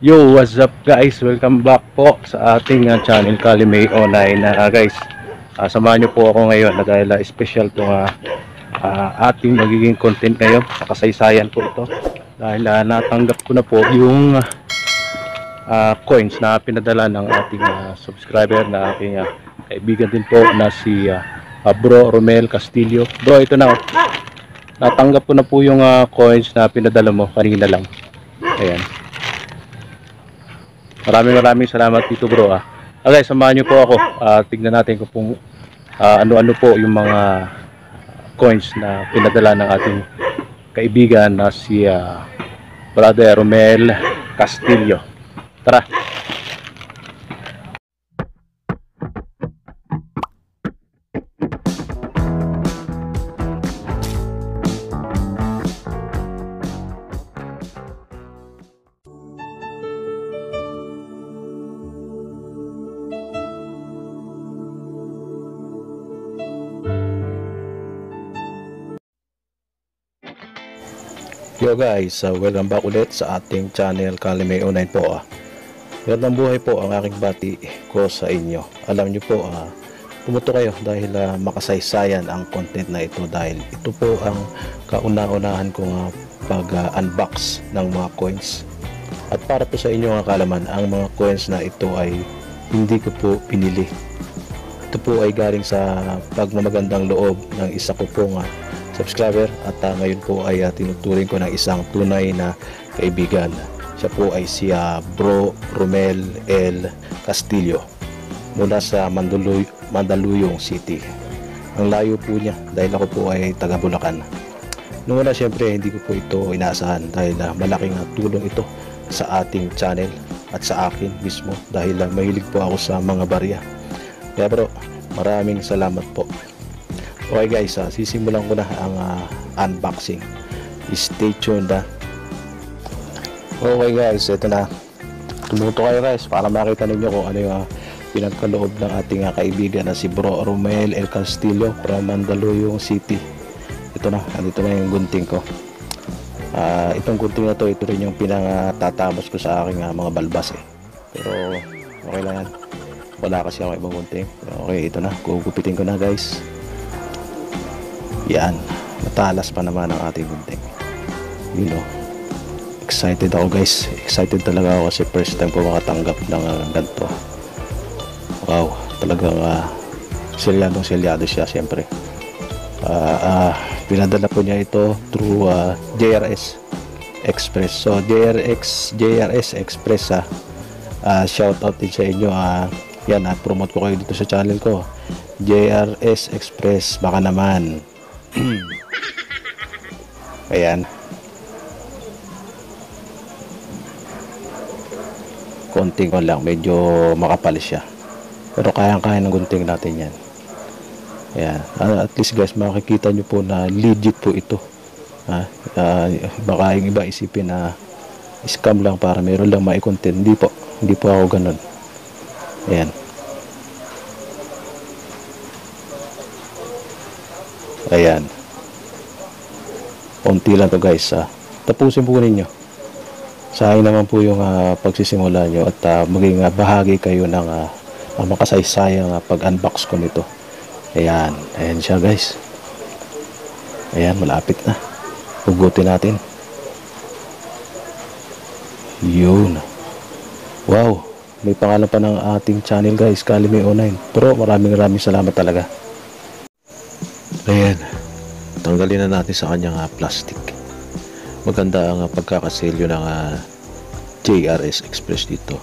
Yo, what's up guys? Welcome back po sa ating channel Kalimay Online. Guys, samahan nyo po ako ngayon dahil special itong ating magiging content ngayon. Sa kasaysayan po ito. Dahil natanggap ko na po yung coins na pinadala ng ating subscriber na aking kaibigan din po na si Bro Romel Castillo. Bro, ito na. Natanggap ko na po yung coins na pinadala mo kanina lang. Ayan. Maraming salamat dito bro. Okay, samahan nyo po ako. Tignan natin kung ano-ano po yung mga coins na pinadala ng ating kaibigan na si Brother Romel Castillo. Tara! Yo guys, welcome back ulit sa ating channel Kalimay Online po. Magandang buhay po ang aking bati ko sa inyo. Alam nyo po, pumunto kayo dahil makasaysayan ang content na ito dahil ito po ang kauna-unahan kong pag-unbox ng mga coins. At para po sa inyo ang kalaman, ang mga coins na ito ay hindi ko po pinili. Ito po ay galing sa pagmamagandang loob ng isa ko pong subscriber at ngayon po ay tinuturing ko ng isang tunay na kaibigan. Siya po ay si Bro Romel L. Castillo mula sa Mandaluyong City. Ang layo po niya dahil ako po ay taga Bulacan. Noong una syempre hindi ko po ito inaasahan dahil malaking tulong ito sa ating channel at sa akin mismo dahil mahilig po ako sa mga barya. Kaya bro, maraming salamat po. Okay guys, sisimulan ko na ang unboxing. Stay tuned. Okay guys, ito na. Tumuto kayo guys para makita ninyo kung ano yung pinagkaloob ng ating kaibigan na si Bro Romel L. Castillo from Mandaluyong City. Ito na, andito na yung gunting ko. Itong gunting na to, ito rin yung pinangatatapos ko sa aking mga balbas Pero okay lang yan. Wala kasi ako ibang gunting. Okay, ito na. Gugupitin ko na guys. Yan, matalas pa naman ang ating gunting. You know, excited ako guys. Excited talaga ako kasi first time ko makatanggap ng ganito. Wow, talagang selyado siya siyempre. Pinadala po niya ito through JRS Express. So JRS Express, shout out din sa inyo. Yan, promote ko kayo dito sa channel ko. JRS Express, baka naman. Ayan, konting ko lang, medyo makapal siya pero kayang-kaya ng gunting natin yan. Ayan, at least guys makikita nyo po na legit po ito. Baka yung iba isipin na scam lang para meron lang mai-content. Hindi po ako ganun. Ayan, ayan, konti lang to guys. Tapusin po ninyo. Sayang naman po yung pagsisimula nyo at maging bahagi kayo ng makasaysayang pag-unbox ko nito. Ayan, ayan siya guys. Ayan, malapit na. Hugutin natin. Yun. Wow, may pangalan pa ng ating channel guys, Kalimay Online. Pero maraming salamat talaga. Ayan, tanggalin na natin sa kanyang plastic. Maganda ang pagkakaselyo ng JRS Express dito.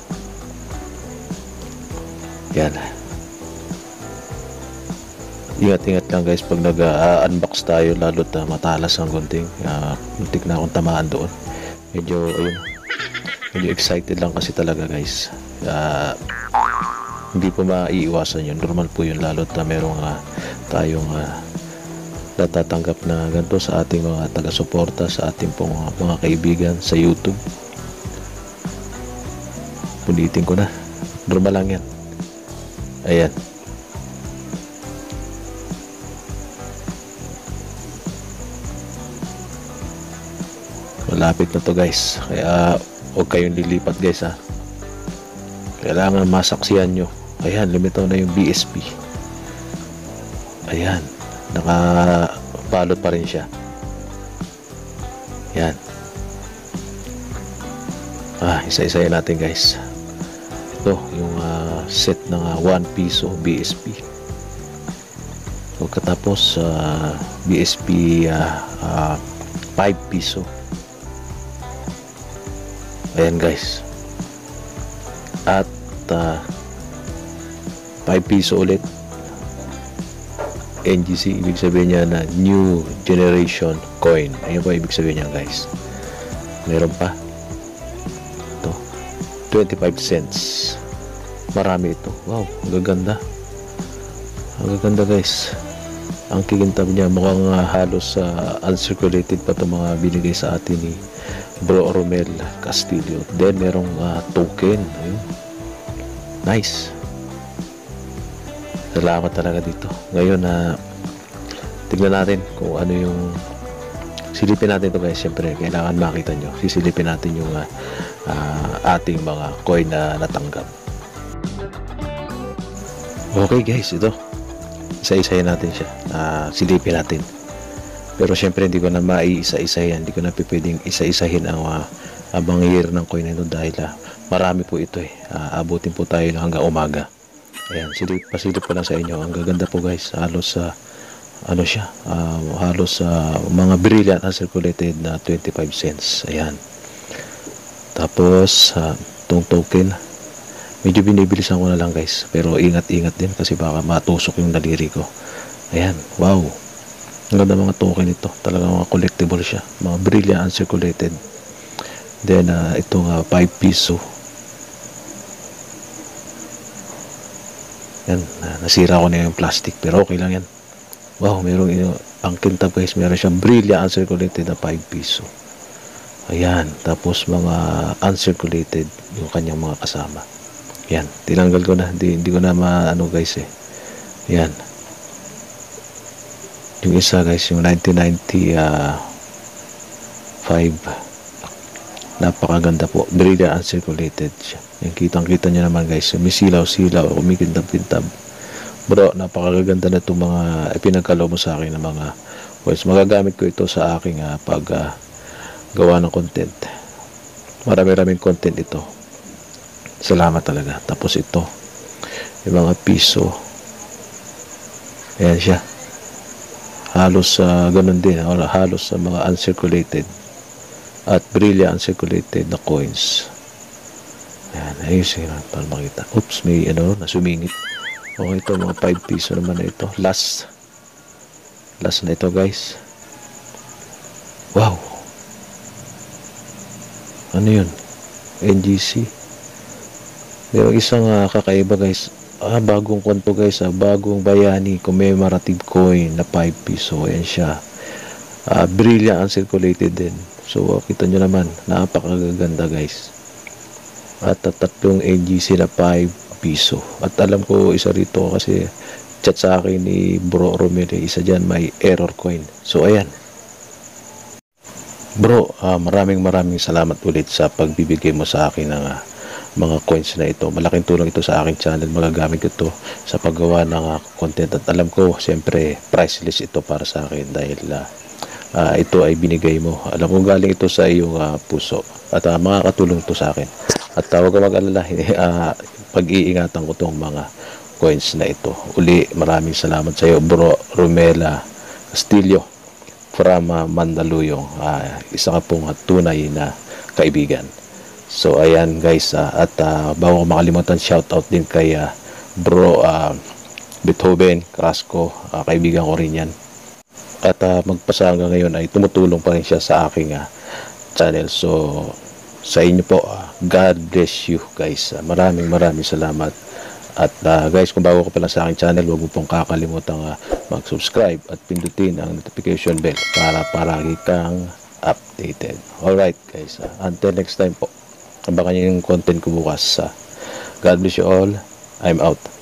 Yan. Ingat-ingat lang guys pag nag-unbox tayo, lalo't matalas ang gunting. Muntik na akong tamaan doon. Medyo excited lang kasi talaga guys. Hindi po maiiwasan yun. Normal po yun, lalo't merong tayong natatanggap na ganito sa ating mga taga-suporta, sa ating pong mga kaibigan sa YouTube. Pulitin ko na. Normal lang yan. Ayan. Malapit na to guys. Kaya huwag kayong lilipat guys ha. Kailangan masaksihan nyo. Ayan, lumitaw na yung BSP. Ayan, nakapalot pa rin siya. Ayan. Isa-isayin natin guys. Ito yung set ng 1 piso BSP. Pagkatapos BSP 5 piso. Ayan guys. At 5 piso ulit NGC, ibig sabihin niya na new generation coin. Ayun po ibig sabihin niya guys. Meron pa ito 25 cents. Marami ito. Wow, ang gaganda. Ang gaganda guys. Ang kikintab niya mukhang halos uncirculated pa itong mga binigay sa atin ni Bro Romel Castillo. Then merong token. Ayun. Nice. Salamat talaga dito. Ngayon tignan natin kung ano yung silipin natin ito guys. Siyempre kailangan makita nyo. Sisilipin natin yung ating mga coin na natanggap. Okay guys, ito isa-isahin natin siya. Silipin natin. Pero siyempre hindi ko na maiisa-isahin. Hindi ko na pwedeng isa-isahin ang year ng coin na ito dahil marami po ito abutin po tayo hanggang umaga. Ayan, pasilip ko lang sa inyo. Ang gaganda po guys. Halos ano siya, halos mga brilliant uncirculated na 25 cents. Ayan. Tapos itong token, medyo binibilisan ko na lang guys. Pero ingat-ingat din kasi baka matusok yung daliri ko. Ayan, wow. Ang ganda mga token ito. Talagang mga collectible siya. Mga brilliant uncirculated. Then itong 5 piso. Yan, nasira ko na yung plastic pero okay lang yan. Wow, merong ang kintab guys, meron siyang brilliant uncirculated na 5 piso. Ayan, tapos mga uncirculated yung kanyang mga kasama. Yan, tinanggal ko na, hindi ko na maano guys Yan. Yung isa guys, yung 1995. Napakaganda po, brilliant uncirculated siya. Yung kitang-kita nyo naman guys, may silaw-silaw, kumikintab-kintab. Bro, napakaganda na itong mga pinagkaloob mo sa akin ng mga coins. Magagamit ko ito sa aking gawa ng content. Marami-raming content ito. Salamat talaga. Tapos ito, yung mga piso. Ayan siya. Halos ganun din. Halos mga uncirculated at brilliant uncirculated na coins. Ayan, ayos yun para makita. Oops, may nasumingit. Okay, ito mga 5 piso naman na ito. Last na ito guys. Wow. Ano yun? NGC. Merong isang kakaiba guys. Bagong kwanto guys. Bagong bayani commemorative coin na 5 piso. Ayan siya. Brilliant uncirculated din. So, kita nyo naman. Napakaganda guys. At tatlong NGC na 5 piso. At alam ko isa rito kasi chat sa akin ni Bro Romel. Isa dyan may error coin. So, ayan. Bro, maraming salamat ulit sa pagbibigay mo sa akin ng mga coins na ito. Malaking tulong ito sa aking channel. Magagamit ko ito sa paggawa ng content. At alam ko, siyempre, priceless ito para sa akin dahil ito ay binigay mo. Alam ko galing ito sa iyong puso. At makakatulong ito sa akin. At huwag ka mag-alala, pag-iingatan ko itong mga coins na ito. Uli, maraming salamat sa iyo, Bro Romela Castillo from Mandaluyong. Isa ka pong tunay na kaibigan. So, ayan guys. At bago ko makalimutan, shoutout din kay Bro Beethoven Carrasco. Kaibigan ko rin yan. At magpasa hanggang ngayon ay tumutulong pa rin siya sa aking channel. So, sa inyo po, God bless you guys. Maraming salamat. At guys, kung bago ka pala sa aking channel, huwag mo pong kakalimutan mag-subscribe at pindutin ang notification bell para palagi kang updated. Alright guys, until next time po. Abangan nyo yung content ko bukas. God bless you all. I'm out.